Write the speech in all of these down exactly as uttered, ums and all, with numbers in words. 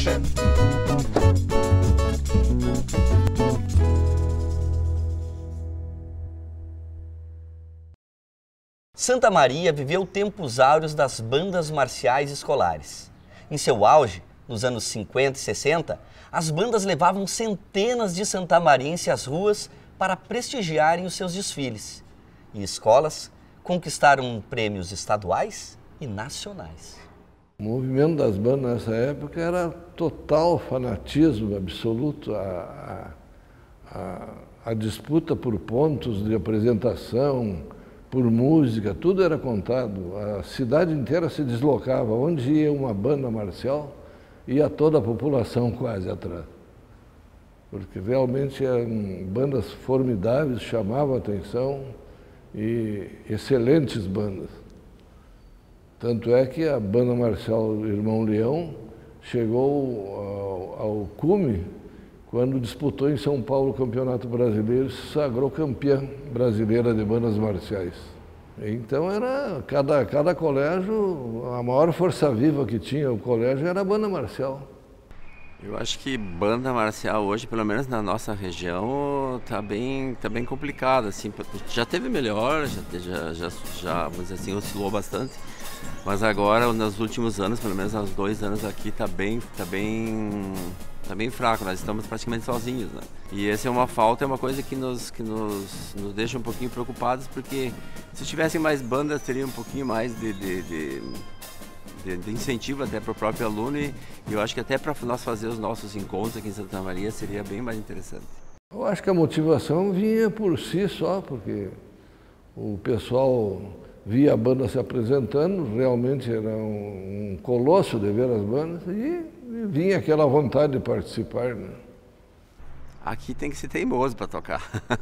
Santa Maria viveu tempos áureos das bandas marciais escolares. Em seu auge, nos anos cinquenta e sessenta, as bandas levavam centenas de santamarienses às ruas para prestigiarem os seus desfiles. E escolas conquistaram prêmios estaduais e nacionais. O movimento das bandas nessa época era total fanatismo absoluto. A, a, a, a disputa por pontos de apresentação, por música, tudo era contado. A cidade inteira se deslocava. Onde ia uma banda marcial, ia toda a população quase atrás. Porque realmente eram bandas formidáveis, chamavam a atenção, e excelentes bandas. Tanto é que a banda marcial Irmão Leão chegou ao, ao cume quando disputou em São Paulo o Campeonato Brasileiro e se sagrou campeã brasileira de bandas marciais. Então era, cada, cada colégio, a maior força viva que tinha o colégio era a banda marcial. Eu acho que banda marcial hoje, pelo menos na nossa região, tá bem, tá bem complicado, assim. Já teve melhor, já, já, já, já, vamos dizer assim, oscilou bastante. Mas agora, nos últimos anos, pelo menos há uns dois anos aqui, tá bem, tá bem, tá bem fraco. Nós estamos praticamente sozinhos, né? E essa é uma falta, é uma coisa que nos, que nos, nos deixa um pouquinho preocupados, porque se tivessem mais bandas, teria um pouquinho mais de, de, de, de, de incentivo até para o próprio aluno, e eu acho que até para nós fazer os nossos encontros aqui em Santa Maria seria bem mais interessante. Eu acho que a motivação vinha por si só, porque o pessoal via a banda se apresentando, realmente era um, um colosso de ver as bandas, e, e vinha aquela vontade de participar, né? Aqui tem que ser teimoso para tocar.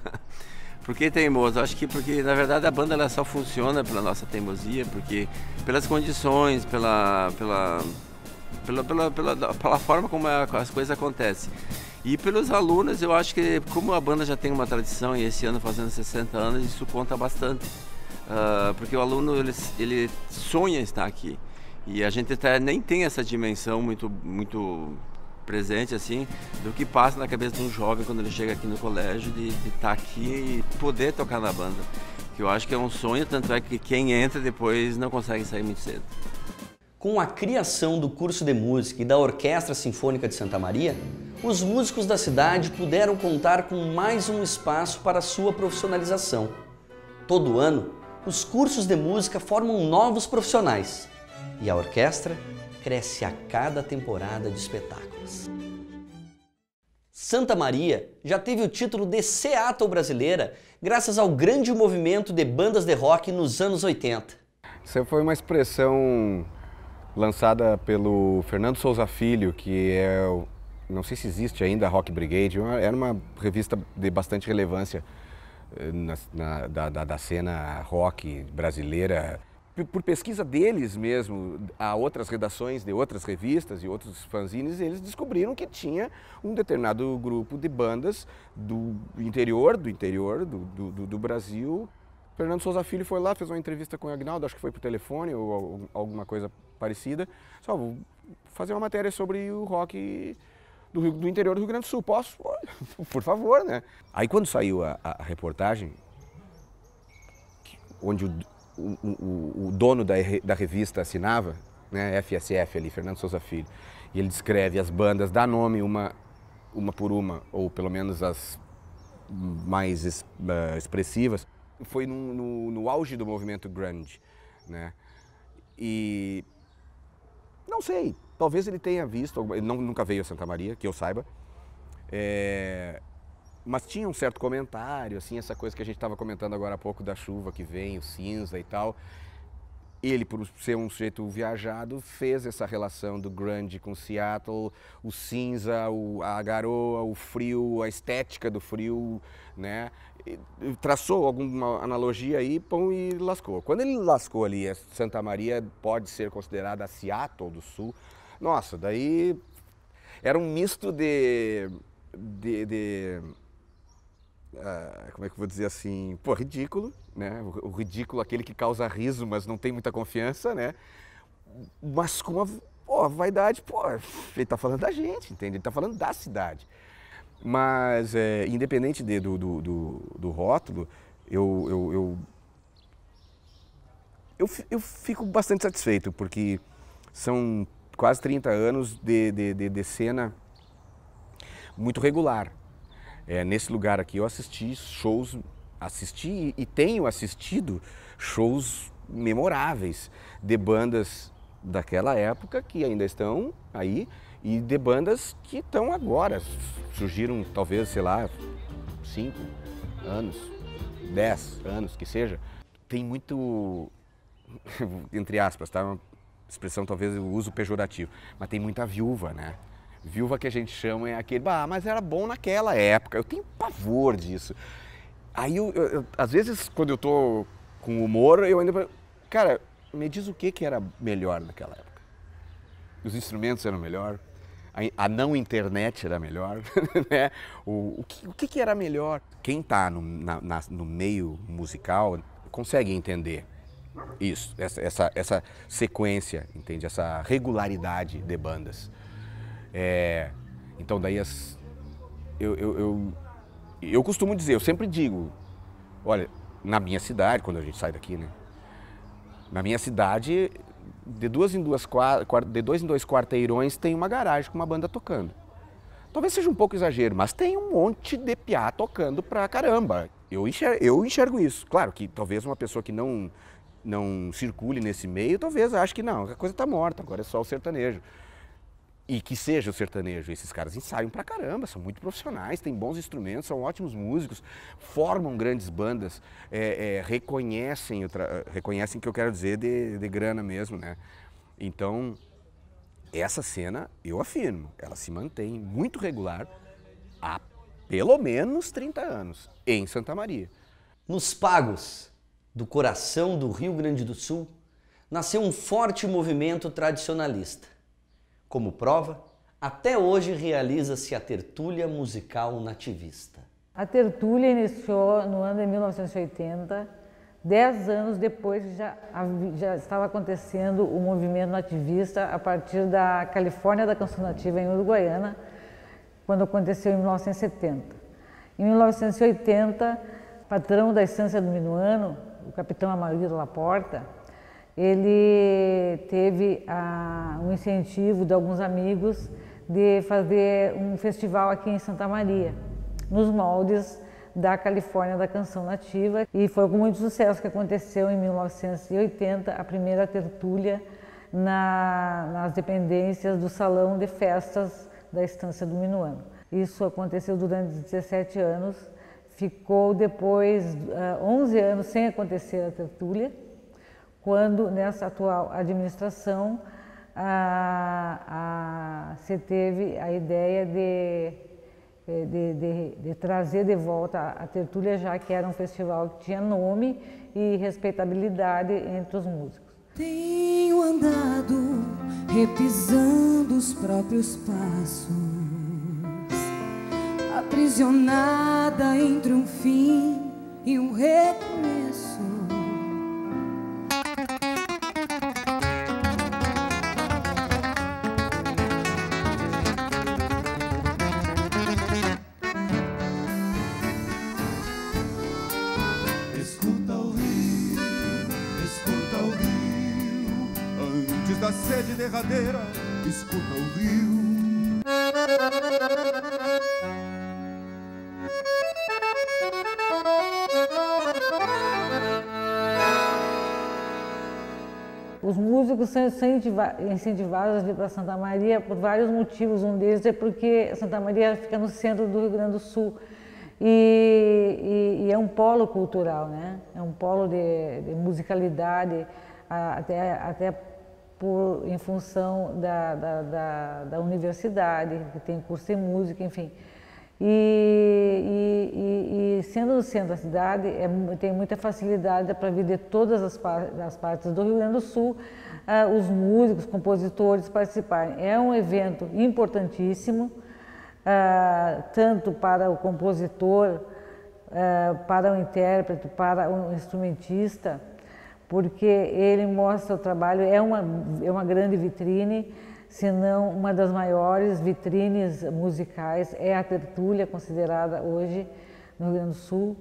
Por que teimoso? Acho que porque, na verdade, a banda ela só funciona pela nossa teimosia, porque pelas condições, pela, pela, pela, pela, pela, pela forma como as coisas acontecem. E pelos alunos, eu acho que como a banda já tem uma tradição, e esse ano fazendo sessenta anos, isso conta bastante. Uh, porque o aluno ele, ele sonha estar aqui, e a gente até nem tem essa dimensão muito, muito presente assim do que passa na cabeça de um jovem quando ele chega aqui no colégio, de, de estar aqui e poder tocar na banda, que eu acho que é um sonho, tanto é que quem entra depois não consegue sair muito cedo. Com a criação do curso de música e da Orquestra Sinfônica de Santa Maria, os músicos da cidade puderam contar com mais um espaço para sua profissionalização. Todo ano, os cursos de música formam novos profissionais e a orquestra cresce a cada temporada de espetáculos. Santa Maria já teve o título de Seattle brasileira graças ao grande movimento de bandas de rock nos anos oitenta. Essa foi uma expressão lançada pelo Fernando Souza Filho, que é, não sei se existe ainda, a Rock Brigade, era uma revista de bastante relevância Na, na, da, da cena rock brasileira. Por pesquisa deles mesmo, há outras redações de outras revistas e outros fanzines, eles descobriram que tinha um determinado grupo de bandas do interior, do interior do, do, do Brasil. Fernando Souza Filho foi lá, fez uma entrevista com o Agnaldo, acho que foi por telefone ou alguma coisa parecida. Só vou fazer uma matéria sobre o rock Do, Rio, do interior do Rio Grande do Sul. Posso? Por favor, né? Aí quando saiu a, a, a reportagem, onde o, o, o, o dono da, da revista assinava, né, F S F ali, Fernando Souza Filho, e ele descreve as bandas, dá nome uma, uma por uma, ou pelo menos as mais es, uh, expressivas, foi no, no, no auge do movimento grunge, né? E não sei, talvez ele tenha visto, ele não, nunca veio a Santa Maria, que eu saiba, é, mas tinha um certo comentário, assim, essa coisa que a gente estava comentando agora há pouco da chuva que vem, o cinza e tal. Ele, por ser um sujeito viajado, fez essa relação do grunge com Seattle, o cinza, o, a garoa, o frio, a estética do frio, né? E traçou alguma analogia aí, pão, e lascou. Quando ele lascou ali, Santa Maria pode ser considerada a Seattle do Sul. Nossa, daí era um misto de... de, de uh, como é que eu vou dizer assim? Pô, ridículo, né? O, o ridículo, aquele que causa riso, mas não tem muita confiança, né? Mas com uma pô, vaidade, pô, ele tá falando da gente, entende? Ele tá falando da cidade. Mas, é, independente de, do, do, do, do rótulo, eu, eu, eu, eu, eu fico bastante satisfeito, porque são quase trinta anos de, de, de, de cena muito regular. É, nesse lugar aqui eu assisti shows, assisti e tenho assistido shows memoráveis de bandas daquela época que ainda estão aí e de bandas que estão agora, surgiram talvez, sei lá, cinco anos, dez anos, que seja. Tem muito, entre aspas, tá? Uma expressão talvez eu uso pejorativo, mas tem muita viúva, né? Viúva que a gente chama é aquele, ah, mas era bom naquela época, eu tenho pavor disso. Aí, eu, eu, eu, às vezes, quando eu tô com humor, eu ainda... Cara, me diz o que, que era melhor naquela época. Os instrumentos eram melhor, a, a não internet era melhor, né? O, o, que, o que, que era melhor? Quem tá no, na, na, no meio musical consegue entender isso, essa, essa, essa sequência, entende? Essa regularidade de bandas. É, então daí as, eu, eu, eu, eu costumo dizer, eu sempre digo, olha, na minha cidade, quando a gente sai daqui, né? Na minha cidade, de duas em duas, de dois em dois quarteirões tem uma garagem com uma banda tocando. Talvez seja um pouco exagero, mas tem um monte de piá tocando pra caramba. Eu enxergo, eu enxergo isso. Claro que talvez uma pessoa que não, não circule nesse meio, talvez ache que não, a coisa tá morta, agora é só o sertanejo. E que seja o sertanejo, esses caras ensaiam pra caramba, são muito profissionais, têm bons instrumentos, são ótimos músicos, formam grandes bandas, é, é, reconhecem, reconhecem o que eu quero dizer de, de grana mesmo, né? Então, essa cena, eu afirmo, ela se mantém muito regular há pelo menos trinta anos, em Santa Maria. Nos Pagos, do coração do Rio Grande do Sul, nasceu um forte movimento tradicionalista. Como prova, até hoje realiza-se a tertúlia musical nativista. A tertúlia iniciou no ano de mil novecentos e oitenta, dez anos depois já, já estava acontecendo o movimento nativista a partir da Califórnia da Canção Nativa em Uruguaiana, quando aconteceu em mil novecentos e setenta. Em mil novecentos e oitenta, patrão da Estância do Minuano, o capitão Amarildo Laporta, ele teve ah, um incentivo de alguns amigos de fazer um festival aqui em Santa Maria, nos moldes da Califórnia da Canção Nativa, e foi com muito sucesso que aconteceu em mil novecentos e oitenta a primeira tertúlia na, nas dependências do Salão de Festas da Estância do Minuano. Isso aconteceu durante dezessete anos, ficou depois ah, onze anos sem acontecer a tertúlia, quando nessa atual administração a, a, se teve a ideia de, de, de, de trazer de volta a, a tertúlia, já que era um festival que tinha nome e respeitabilidade entre os músicos. Tenho andado repisando os próprios passos, aprisionada entre um fim e um recomeço. Da sede derradeira, escuta o rio. Os músicos são incentivados a vir para Santa Maria por vários motivos. Um deles é porque Santa Maria fica no centro do Rio Grande do Sul e, e, e é um polo cultural, né? É um polo de, de musicalidade, até, até Por, em função da, da, da, da universidade, que tem curso de música, enfim. E, e, e sendo no centro da cidade, é, tem muita facilidade para vir de todas as, par, as partes do Rio Grande do Sul, ah, os músicos, compositores participarem. É um evento importantíssimo, ah, tanto para o compositor, ah, para o intérprete, para o instrumentista, porque ele mostra o trabalho, é uma, é uma grande vitrine, se não uma das maiores vitrines musicais, é a Tertúlia, considerada hoje no Rio Grande do Sul.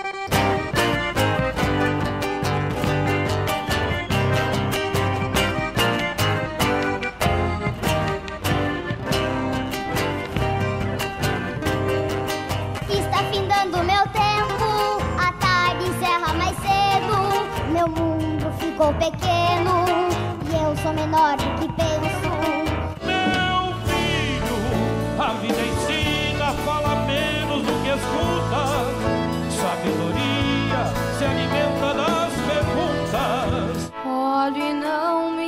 Está findando meu tempo, a tarde encerra mais cedo, meu mundo ficou pequeno e eu sou menor do que penso. Meu filho, a vida ensina, fala menos do que escuta. Sabedoria se alimenta das perguntas. Olho e não me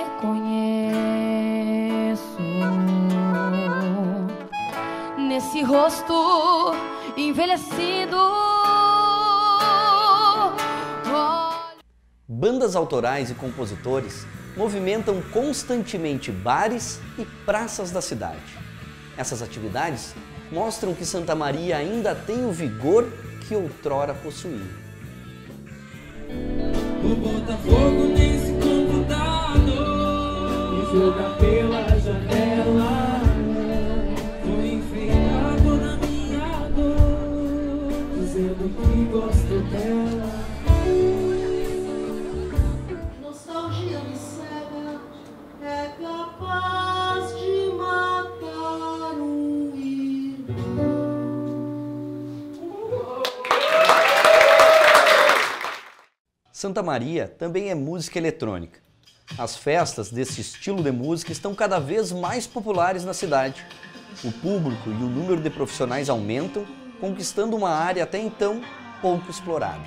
reconheço nesse rosto envelhecido. Bandas autorais e compositores movimentam constantemente bares e praças da cidade. Essas atividades mostram que Santa Maria ainda tem o vigor que outrora possuía. O Botafogo nem se convidado e joga pela janela. Foi enfeitado na minha dor, dizendo que gosto dela. Nostalgia me cega, é capaz de matar um irmão. Santa Maria também é música eletrônica. As festas desse estilo de música estão cada vez mais populares na cidade. O público e o número de profissionais aumentam, conquistando uma área até então pouco explorada.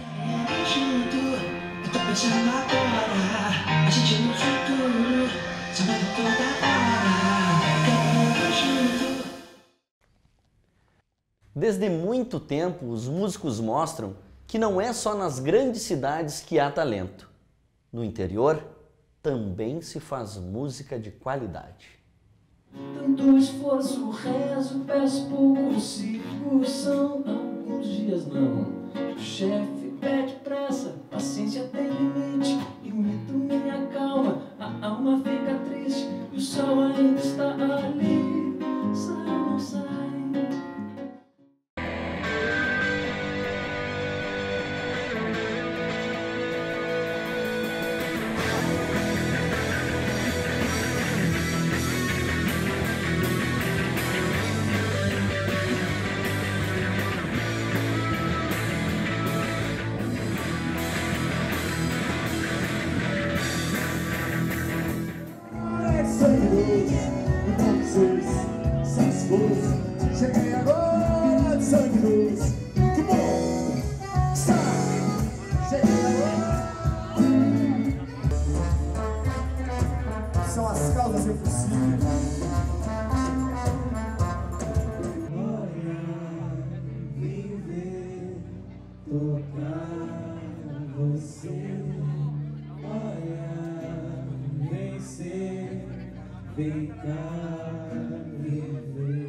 Desde muito tempo, os músicos mostram que não é só nas grandes cidades que há talento. No interior, também se faz música de qualidade. Tanto esforço, rezo, peço pouco, sigo, são alguns dias não. O chefe pede pressa, paciência tem limite, imito minha calma, a alma fica triste, e o sol ainda está ali, sai ou não sai? Cheguei agora de sangue doce. Que bom! Sai! Cheguei agora. São as causas impossíveis. Olha, vem ver, tocar você. Olha, vem ser, vem cá, me ver.